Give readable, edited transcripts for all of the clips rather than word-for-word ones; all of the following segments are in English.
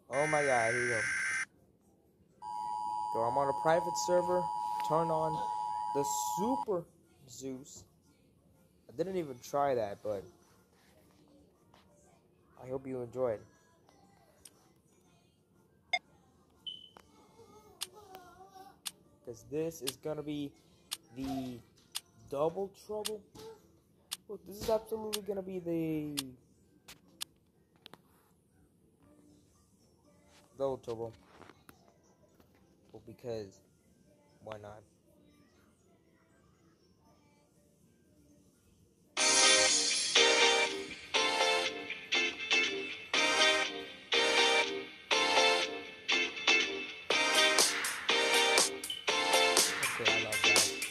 Oh my god, here we go. So I'm on a private server. Turn on the Super Zeus. I didn't even try that, but I hope you enjoyed. Because this is gonna be the double trouble. Look, this is absolutely gonna be the double trouble. Well, because why not? Okay, I love that.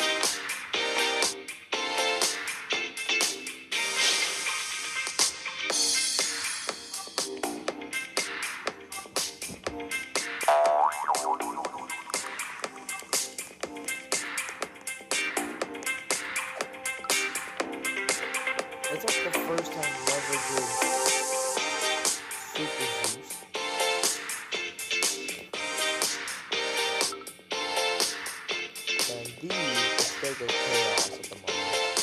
It's like the first time we ever did Super Zeus. And these are still the chaos at the moment.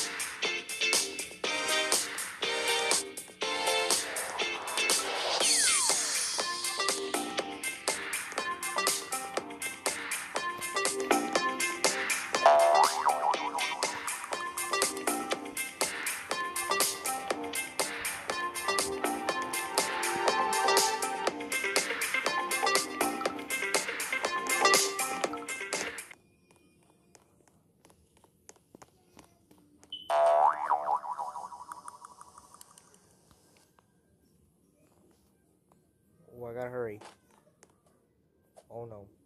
Oh, I gotta hurry. Oh no.